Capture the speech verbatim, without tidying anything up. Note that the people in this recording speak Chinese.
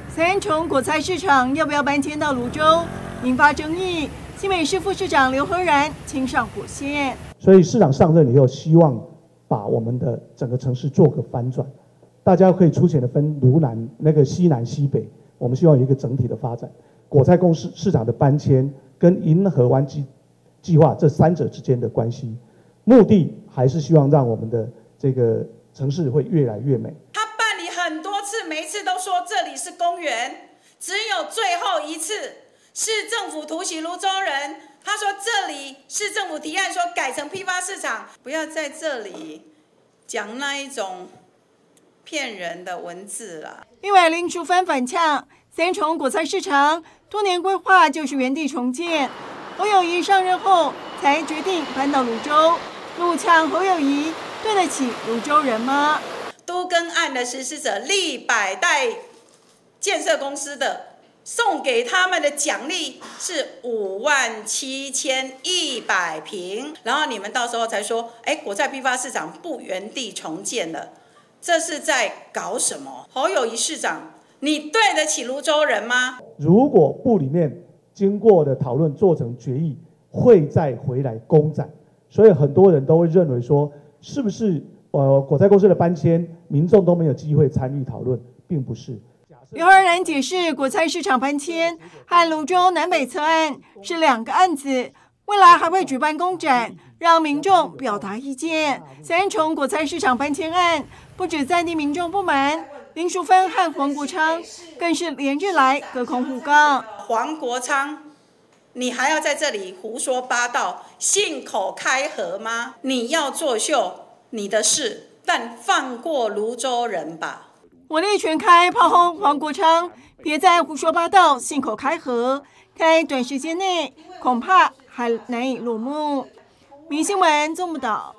三重果菜市场要不要搬迁到泸州，引发争议。新北市副市长刘和然亲上火线， 所以市长上任以后，希望把我们的整个城市做个反转，大家可以粗浅的分卢南那个西南西北，我们希望有一个整体的发展。果菜公司市场的搬迁跟银河湾计计划这三者之间的关系，目的还是希望让我们的这个城市会越来越美。 他办理很多次，每一次都说这里是公园，只有最后一次。市政府突袭泸州人，他说这里市政府提案说改成批发市场，不要在这里讲那一种骗人的文字了。 另外，林淑芬反呛，三重果菜市场多年规划就是原地重建，侯友宜上任后才决定搬到泸州，怒呛侯友宜对得起泸州人吗？ 都更案的实施者立百代建设公司的。送给他们的奖励是五万七千一百平，然后你们到时候才说，哎，果菜批发市场不原地重建了，这是在搞什么？侯友宜市长，你对得起泸州人吗？ 如果部里面经过的讨论做成决议，会再回来公展，所以很多人都会认为说，是不是呃果菜公司的搬迁，民众都没有机会参与讨论，并不是。 刘和然解释，果菜市场搬迁和泸州南北侧案是两个案子，未来还会举办公展，让民众表达意见。三重果菜市场搬迁案不止在地民众不满，林淑芬和黄国昌更是连日来隔空互杠。 黄国昌，你还要在这里胡说八道，信口开河吗？你要作秀，你的事，但放过泸州人吧。 火力全开炮轰黄国昌，别再胡说八道、信口开河，在短时间内恐怕还难以落幕。民新闻综合报道。